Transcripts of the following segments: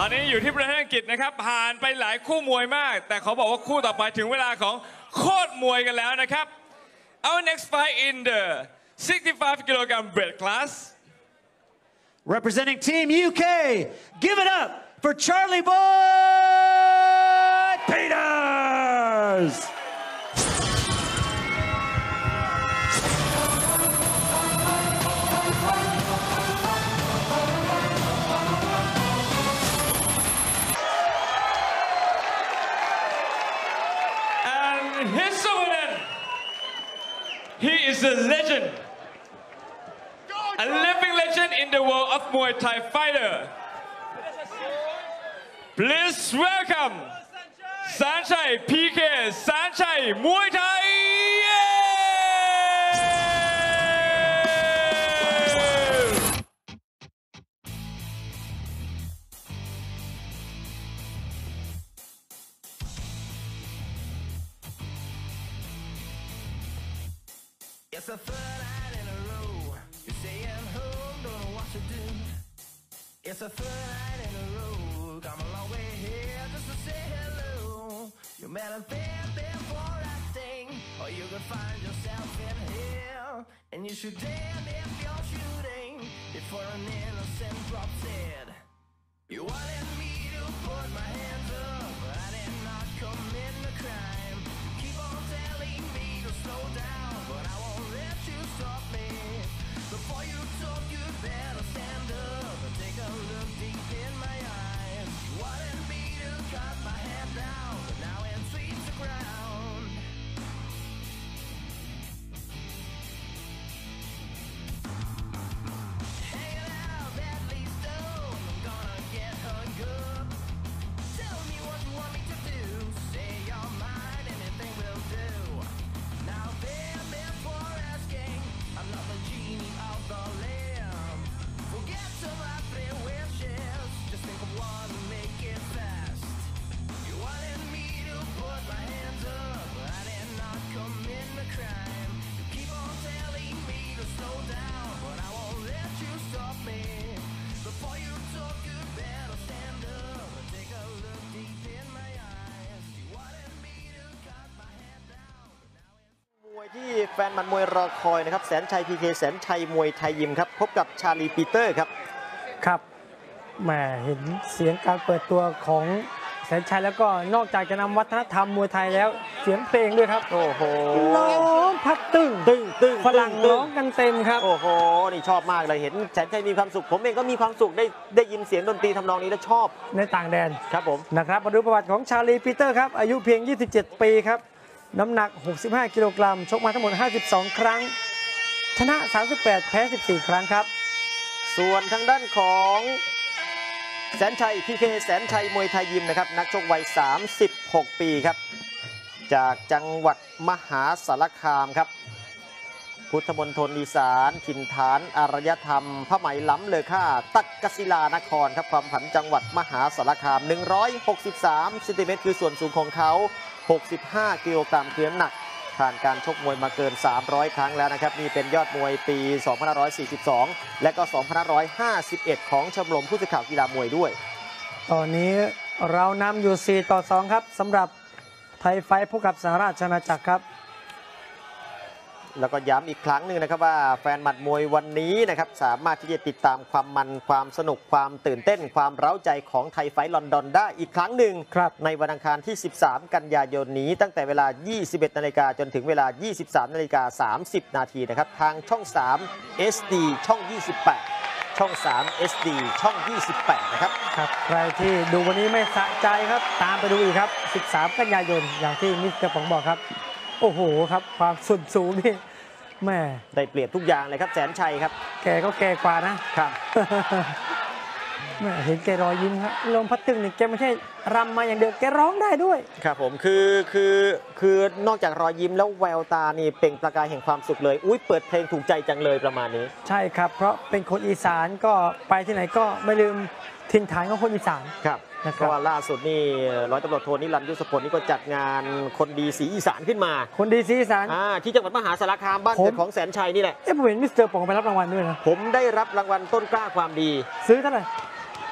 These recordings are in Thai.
อนนี้อยู่ที่ประเทศอังกฤษนะครับผ่านไปหลายคู่มวยมากแต่เขาบอกว่าคู่ต่อไปถึงเวลาของโคตรมวยกันแล้วนะครับ Our next fight in the 65 kilogram weight class Representing Team UK, give it up for Charlie Boy Peters! And his opponent, he is a legend, a living legend in the world of Muay Thai fighter. Please welcome Sanchai PK Sanchai Muay Thai. It's a third night in a row. You say I'm home, don't know what to do. It's a third night in a row. Come a long way here just to say hello. You met a fair before acting, or you could find yourself in here. And you should damn if you're shooting before an innocent drops dead. You wanted me to put my hands up, but I did not commit the crime. Keep on telling me to slow down, but I won't let you stop me. Before you talk, you better stand up and take a look deep in my eyes. You wanted me to cut my head down, but now it sweeps the ground. Hanging out badly stoned, I'm gonna get hung up. Tell me what you want me to do. Say your mind, anything will do. Now damn before asking, I'm not the genie of the lamp. Forget some my three wishes, just think of one and make it fast. You wanted me to put my hands up, but I did not commit the crime. You keep on telling me to slow down, but I won't let you stop me. Before you talk, you better stand up and take a look deep in my eyes. You wanted me to cut my head down, but now it's มวยที่แฟนหมัดมวยรอคอยนะครับแสนชัย PK แสนชัยมวยไทยยิมครับพบกับชาลีปีเตอร์ครับครับแหมเห็นเสียงการเปิดตัวของแสนชัยแล้วก็นอกจากจะนำวัฒนธรรมมวยไทยแล้วเสียงเพลงด้วยครับโอ้โหร้องพัดตึ้งตึ้งฝรั่งร้องกันเต็มครับโอ้โหนี่ชอบมากเลยเห็นแสนชัยมีความสุขผมเองก็มีความสุขได้ยินเสียงดนตรีทำนองนี้แล้วชอบในต่างแดนครับผมนะครับมาดูประวัติของชาลีปีเตอร์ครับอายุเพียง 27 ปีครับน้ำหนัก 65 กิโลกรัมชกมาทั้งหมด 52 ครั้ง ชนะ 38 แพ้ 14 ครั้งครับส่วนทางด้านของแสนชัย PK แสนชัยมวยไทยยิมนะครับนักชกวัย 36 ปีครับจากจังหวัดมหาสารคามครับพุทธมณฑลอีสานถิ่นฐานอารยธรรมผ้าไหมล้ำเลอค่าตักกศิลานครครับความผันจังหวัดมหาสารคาม163 เซนติเมตรคือส่วนสูงของเขา65 กิโลกรัมคือน้ำหนักผ่านการชกมวยมาเกิน300 ครั้งแล้วนะครับนี่เป็นยอดมวยปี 2542 และก็ 2551 ของชมรมผู้สื่อข่าวกีฬามวยด้วยตอนนี้เรานำอยู่ 4-2 ครับสำหรับไทยไฟท์พบกับสหราชอาณาจักรครับแล้วก็ย้ำอีกครั้งหนึ่งนะครับว่าแฟนหมัดมวยวันนี้นะครับสามารถที่จะติดตามความมันความสนุกความตื่นเต้นความเร้าใจของไทยไฟท์ลอนดอนได้อีกครั้งหนึ่งในวันอังคารที่ 13 กันยายนนี้ตั้งแต่เวลา 21 นาฬิกาจนถึงเวลา 23 นาฬิกา 30 นาทีนะครับทางช่อง 3 SD ช่อง 28 ช่อง 3 SD ช่อง 28 นะครับครับใครที่ดูวันนี้ไม่สะใจครับตามไปดูอีกครับ 13 กันยายนอย่างที่มิสเตอร์ป๋องบอกครับโอ้โหครับความสุดสูงนี่แม่ได้เปรียบทุกอย่างเลยครับแสนชัยครับแกก็แกกว่านะครับ แม่เห็นแกรอยยิ้มครับลมพัดตึงนี่แกไม่ใช่รำมาอย่างเดียวแกร้องได้ด้วยครับผมคือนอกจากรอยยิ้มแล้วแววตานี่เปล่งประกายแห่งความสุขเลยอุ้ยเปิดเพลงถูกใจจังเลยประมาณนี้ใช่ครับเพราะเป็นคนอีสานก็ไปที่ไหนก็ไม่ลืมถิ่นฐานของคนอีสานครับนะครับเพราะว่าล่าสุดนี่ร้อยตำรวจโทนิรันดร์ ยศพลนี่ก็จัดงานคนดีศรีอีสานขึ้นมาคนดีศรีอีสานที่จังหวัดมหาสารคามบ้านเกิดของแสนชัยนี่แหละผมเห็นมิสเตอร์ป๋องไปรับรางวัลด้วยนะผมได้รับรางวัลต้นกล้าความดีซื้อเท่าไหร่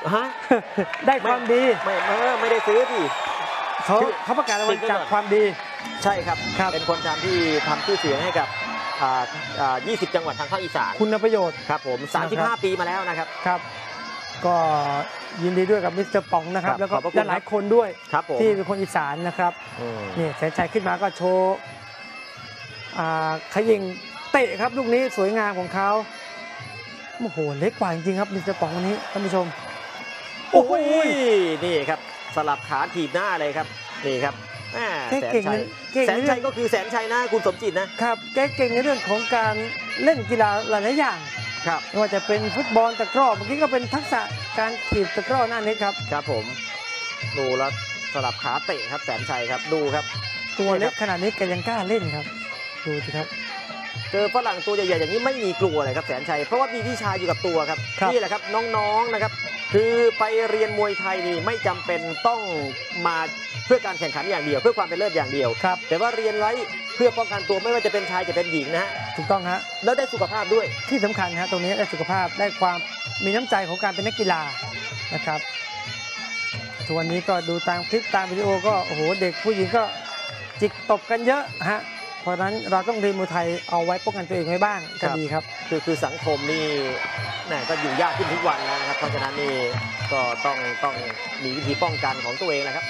ฮะได้ความดีไม่ได้ซื้อที่เขาประกาศรางวัลจากความดีใช่ครับครับเป็นคนที่ทำชื่อเสียงให้กับ20 จังหวัดทางภาคอีสานคุณประโยชน์ครับผม 35 ปีมาแล้วนะครับครับ ก็ยินดีด้วยกับมิสเตอร์ป๋องนะครับครับแล้วก็ขอบพระคุณหลายๆคนด้วยครับผมที่เป็นคนอีสานนะครับอืมนี่แสนชัยขึ้นมาก็โชว์ขยิงเตะครับลูกนี้สวยงามของเขาโอ้โหเล็กกว่าจริงๆครับมิสเตอร์ป๋องวันนี้ท่านผู้ชมโอ้โหนี่ครับสลับขาถีบหน้าเลยครับนี่ครับแหม่แสนชัยแสนชัยก็คือแสนชัยนะคุณสมจิตนะครับแกเก่งในเรื่องของการเล่นกีฬาหลายๆอย่างครับไม่ว่าจะเป็นฟุตบอลตะกร้อเมื่อกี้ก็เป็นทักษะการถีบตะกร้อหน้าเน็ตครับครับผมดูแล้วสลับขาเตะครับแสนชัยครับดูครับตัวเล็กขนาดนี้แกยังกล้าเล่นครับดูสิครับเจอฝรั่งตัวใหญ่ๆอย่างนี้ไม่มีกลัวเลยครับแสนชัยเพราะว่ามีวิชาอยู่กับตัวครับครับนี่แหละครับน้องๆนะครับคือไปเรียนมวยไทยนี่ไม่จำเป็นต้องมาเพื่อการแข่งขันอย่างเดียวเพื่อความเป็นเลิศอย่างเดียวครับแต่ว่าเรียนไว้เพื่อป้องกันตัวไม่ว่าจะเป็นชายจะเป็นหญิงนะฮะถูกต้องฮะแล้วได้สุขภาพด้วยที่สำคัญฮะตรงนี้ได้สุขภาพได้ความมีน้ำใจของการเป็นนักกีฬานะครับทุกวันนี้ก็ดูตามคลิปตามวิดีโอก็โอ้โหเด็กผู้หญิงก็จิกตบกันเยอะฮะเพราะฉะนั้นเราต้องเรียนมวยไทยเอาไว้ป้องกันตัวเองไว้บ้างก็ดีครับคือสังคมนี่แหม่ก็อยู่ยากขึ้นทุกวันแล้วนะครับเพราะฉะนั้นนี่ก็ต้องมีวิธีป้องกันของตัวเองนะครับ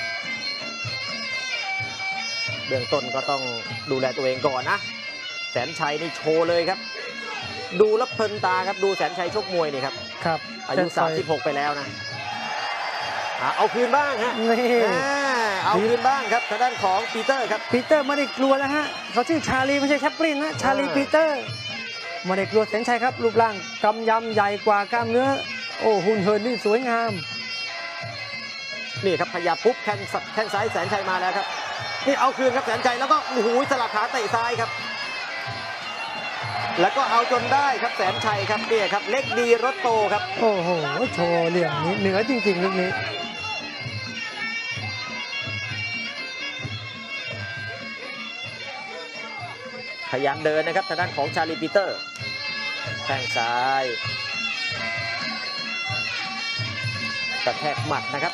เบื้องต้นก็ต้องดูแลตัวเองก่อนนะแสนชัยนี่โชว์เลยครับดูแล้วเพลินตาครับดูแสนชัยชกมวยนี่ครับครับอายุ36ไปแล้วนะเอาคืนบ้างฮะนี่เอาคืนบ้างครับทางด้านของปีเตอร์ครับปีเตอร์ไม่ได้กลัวแล้วฮะเขาชื่อชาลีไม่ใช่แชปลินนะชาลีปีเตอร์ไม่ได้กลัวแสนชัยครับรูปร่างกำยำใหญ่กว่ากล้ามเนื้อโอ้หุ่นเหินนี่สวยงามนี่ครับพยายามปุ๊บแข้งซ้ายแสนชัยมาแล้วครับนี่เอาคืนครับแสนชัยแล้วก็โอ้โหสลับขาเตะซ้ายครับ แล้วก็เอาจนได้ครับแสนชัยครับเนี่ยครับเล็กดีรถโตครับโอ้โหโชว์เหลี่ยมนี้เหนือจริงๆลูกนี้พยายามเดินนะครับทางด้านของชาลีปีเตอร์แข้งซ้ายกระแทกหมัดนะครับ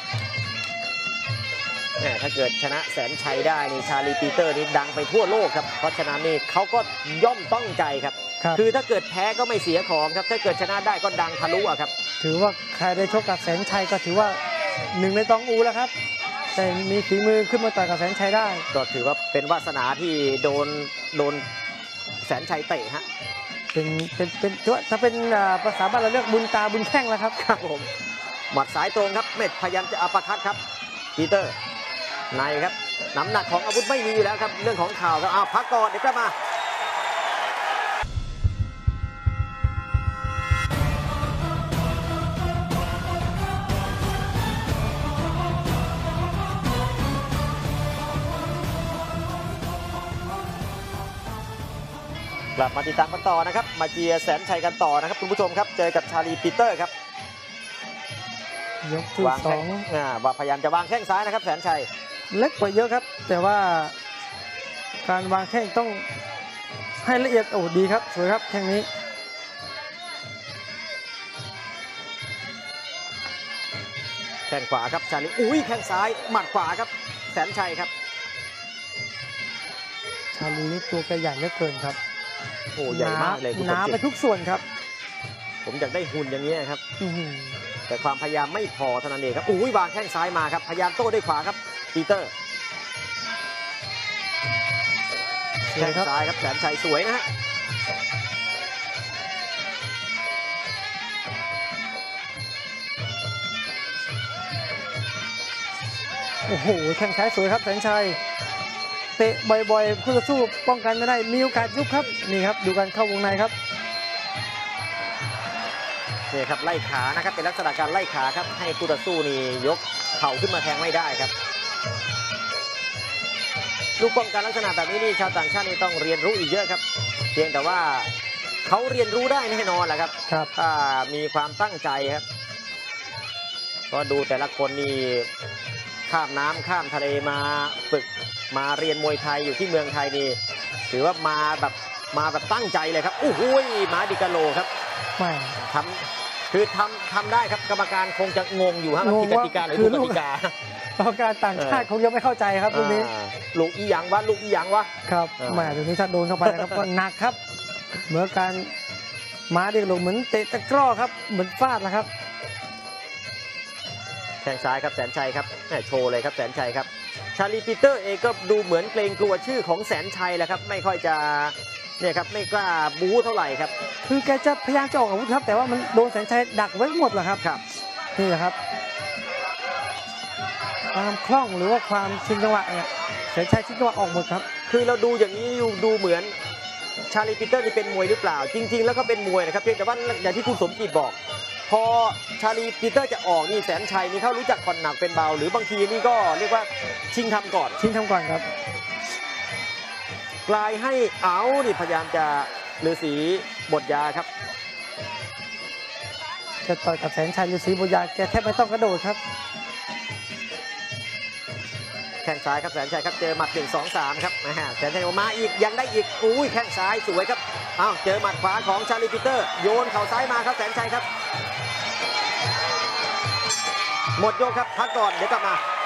ถ้าเกิดชนะแสนชัยได้นี่ชาลีปีเตอร์นี่ดังไปทั่วโลกครับเพราะฉะนั้นนี่เขาก็ย่อมต้องใจครับครับคือถ้าเกิดแพ้ก็ไม่เสียของครับถ้าเกิดชนะได้ก็ดังทะลุอะครับถือว่าใครได้ชกกับแสนชัยก็ถือว่าหนึ่งในตองอูแล้วครับแต่มีฝีมือขึ้นมาต่อยกับแสนชัยได้ก็ถือว่าเป็นวาสนาที่โดนแสนชัยเตะฮะเป็นถ้าเป็นภาษาบ้านเราเรียกบุญตาบุญแข้งแล้วครับครับผมหมัดสายตรงครับเม็ดพยายามจะอัปคัตครับปีเตอร์ในครับน้ำหนักของอาวุธไม่มีอยู่แล้วครับเรื่องของข่าวครับพักก่อนเดี๋ยวกลับมา กลับมาติดตามกันต่อนะครับมาเชียร์แสนชัยกันต่อนะครับคุณผู้ชมครับเจอกับชาลีปีเตอร์ครับยกที่วางสอแข้งว่าพยายามจะวางแข้งซ้ายนะครับแสนชัยเล็กกว่าเยอะครับ แต่ว่าการวางแข้งต้องให้ละเอียดโอ้ดีครับสวยครับแข้งนี้แข้งขวาครับชาลีอุ้ยแข้งซ้ายหมัดขวาครับแสนชัยครับชาลีนี่ตัวแกใหญ่เหลือเกินครับโอ้ใหญ่มากเลยคุณหสมนาไปจิตทุกส่วนครับผมอยากได้หุ่นอย่างนี้ครับอื้อหือแต่ความพยายามไม่พอเท่านั้นเองครับอุ้ยวางแข้งซ้ายมาครับพยายามโต้ด้วยขวาครับปีเตอร์สวแข้ยงครับซ้ายครับแสนชัยสวยนะฮะโอ้โหแข้งซ้ายสวยครับแสนชัยเตะบ่อยๆคู่ต่อสู้ป้องกันไม่ได้มีโอกาสยุบครับนี่ครับดูการเข้าวงในครับนี่ครับไล่ขานะครับเป็นลักษณะการไล่ขาครับให้คู่ต่อสู้นี่ยกเข่าขึ้นมาแทงไม่ได้ครับลูกป้องกันลักษณะแบบนี้นี่ชาวต่างชาตินี่ต้องเรียนรู้อีกเยอะครับเพียงแต่ว่าเขาเรียนรู้ได้แน่นอนแหละครับครับถ้ามีความตั้งใจครับก็ดูแต่ละคนนี่ข้ามน้ำข้ามทะเลมาฝึกมาเรียนมวยไทยอยู่ที่เมืองไทยนี่ถือว่ามาแบบตั้งใจเลยครับโอ้โหมาดิกาโลครับไม่ทคือทำได้ครับกรรมการคงจะงงอยู่ฮะงงผิดกว่าติกาหรือคือถูกลูกกติกากรรมการต่างชาติคงยังไม่เข้าใจครับลูกนี้ลูกอีหยังวะลูกอีหยังวะครับอ่าแหมตรงนี้ถ้าโดนเข้าไปนะครับ ก็หนักครับ เหมือนการมาเด็กลงเหมือนเตะตะกร้อครับเหมือนฟาดนะครับแข้งซ้ายครับแสนชัยครับแหม่โชว์เลยครับแสนชัยครับชาลีปีเตอร์เองก็ดูเหมือนเกรงกลัวชื่อของแสนชัยแหละครับไม่ค่อยจะเนี่ยครับไม่กล้าบู๊เท่าไหร่ครับคือแกจะพยายามจะออกอาวุธครับแต่ว่ามันโดนแสนชัยดักไว้หมดแหละครับครับนี่แหละครับ ความคล่องหรือว่าความชิงจังหวะเนี่ยแสนชัยชิงจังหวะออกหมดครับคือเราดูอย่างนี้ดูเหมือนชาลีปีเตอร์นี่เป็นมวยหรือเปล่า จริง ๆ แล้วก็เป็นมวยนะครับเพียงแต่ว่าอย่างที่คุณสมจิตบอก พอชาลีปีเตอร์จะออกนี่แสนชัยนี่เขารู้จักผ่อนหนักเป็นเบา หรือบางทีนี่ก็เรียกว่าชิงทำก่อนชิงทำก่อนครับกลายให้เอานี่พยายามจะฤาษีบทยาครับจะต่อยกับแสนชัยฤาษีบุญญาแกแทบไม่ต้องกระโดดครับแข้งซ้ายครับแสนชัยครับเจอหมัด1 2 3ครับแสนชัยออกมาอีกยังได้อีกอุ้ยแข้งซ้ายสวยครับอ้าวเจอหมัดขวาของชาลีปีเตอร์โยนเข่าซ้ายมาครับแสนชัยครับหมดยกครับพักก่อนเดี๋ยวกลับมา